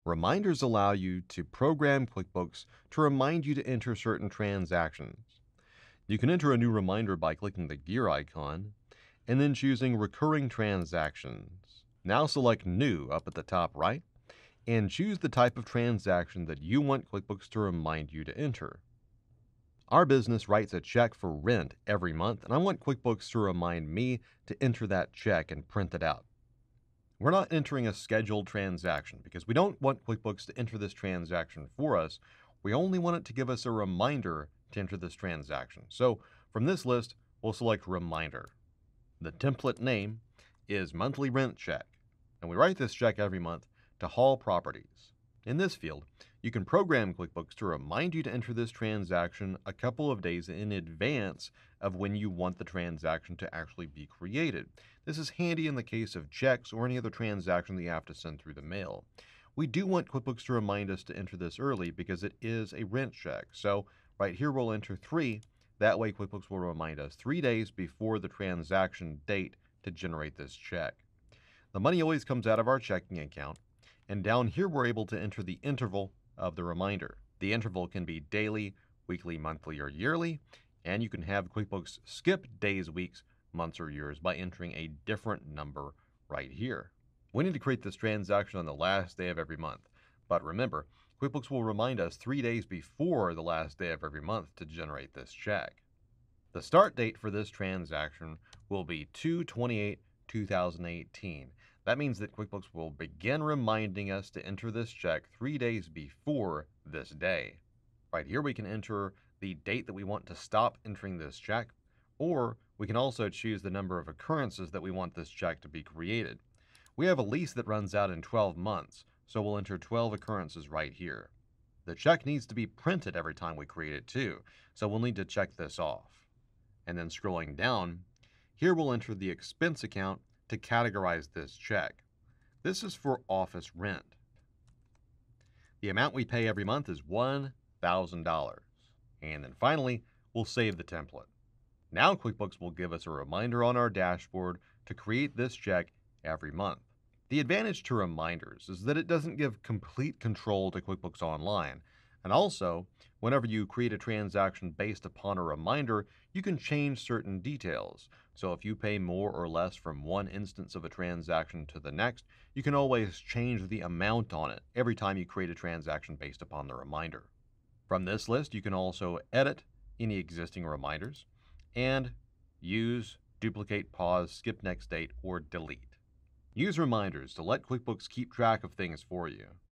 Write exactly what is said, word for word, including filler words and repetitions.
Reminders allow you to program QuickBooks to remind you to enter certain transactions. You can enter a new reminder by clicking the gear icon and then choosing Recurring Transactions. Now select New up at the top right and choose the type of transaction that you want QuickBooks to remind you to enter. Our business writes a check for rent every month, and I want QuickBooks to remind me to enter that check and print it out. We're not entering a scheduled transaction because we don't want QuickBooks to enter this transaction for us. We only want it to give us a reminder to enter this transaction. So from this list, we'll select Reminder. The template name is Monthly Rent Check, and we write this check every month to Hall Properties. In this field, you can program QuickBooks to remind you to enter this transaction a couple of days in advance of when you want the transaction to actually be created. This is handy in the case of checks or any other transaction that you have to send through the mail. We do want QuickBooks to remind us to enter this early because it is a rent check. So right here we'll enter three. That way QuickBooks will remind us three days before the transaction date to generate this check. The money always comes out of our checking account, and down here we're able to enter the interval of the reminder. The interval can be daily, weekly, monthly, or yearly, and you can have QuickBooks skip days, weeks, months, or years by entering a different number right here. We need to create this transaction on the last day of every month, but remember, QuickBooks will remind us three days before the last day of every month to generate this check. The start date for this transaction will be two twenty-eight two thousand eighteen. That means that QuickBooks will begin reminding us to enter this check three days before this day. Right here we can enter the date that we want to stop entering this check, or we can also choose the number of occurrences that we want this check to be created. We have a lease that runs out in twelve months, so we'll enter twelve occurrences right here. The check needs to be printed every time we create it too, so we'll need to check this off. And then scrolling down, here we'll enter the expense account to categorize this check. This is for office rent. The amount we pay every month is one thousand dollars. And then finally, we'll save the template. Now QuickBooks will give us a reminder on our dashboard to create this check every month. The advantage to reminders is that it doesn't give complete control to QuickBooks Online. And also, whenever you create a transaction based upon a reminder, you can change certain details. So if you pay more or less from one instance of a transaction to the next, you can always change the amount on it every time you create a transaction based upon the reminder. From this list, you can also edit any existing reminders and use, duplicate, pause, skip next date, or delete. Use reminders to let QuickBooks keep track of things for you.